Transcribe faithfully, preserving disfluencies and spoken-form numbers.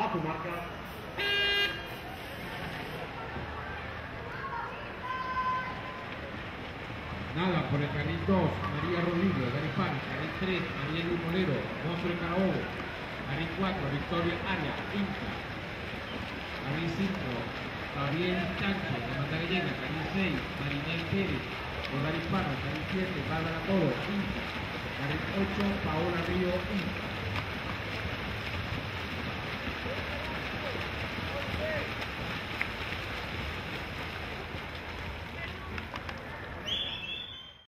a tu marca. Nada, por el carril dos, María Rodríguez, Garipán, carril tres, María Luis Molero, Monstruo de Carabobo, carril cuatro, Victoria Aria, Inca, carril cinco, Gabriel Sánchez, de Mandagallega, carril seis, Marinel Pérez, Rodar Hispano, carril siete, Bárbara Toro, Inca, carril ocho, Paola Río, Inca.